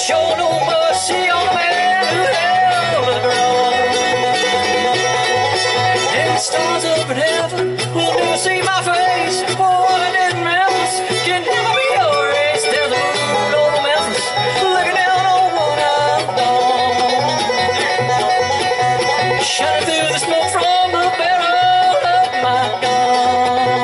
show no mercy on a man who held the ground. And the stars up in heaven will never see my face. One in Memphis can never be erased. There's a moon over Memphis looking down on what I've done. Shining through the smoke from the barrel of my gun.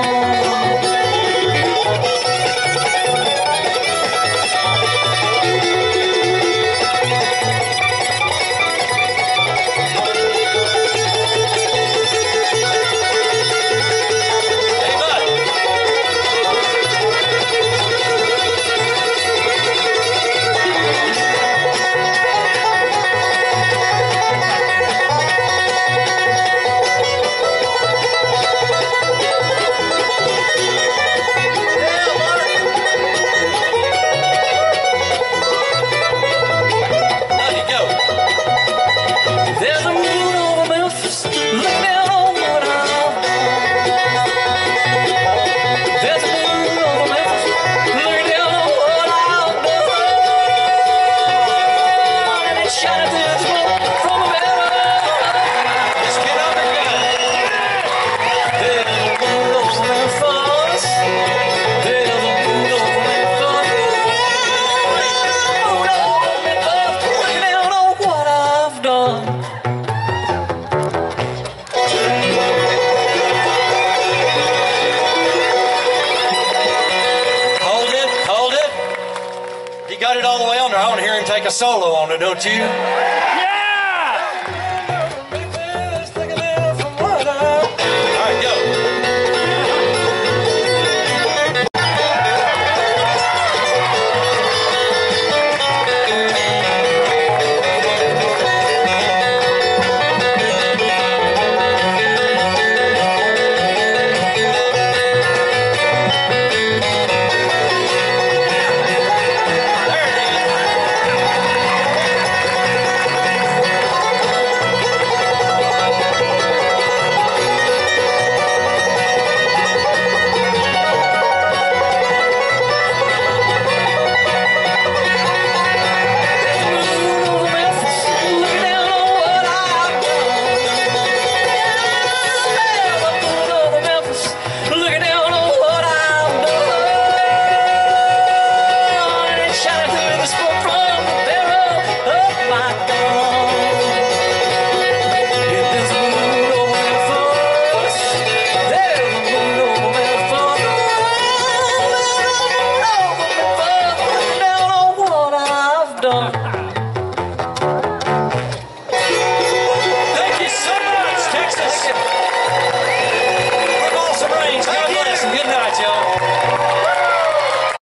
Take a solo on it, don't you? Yeah! All right, go. Thank you so much, Texas.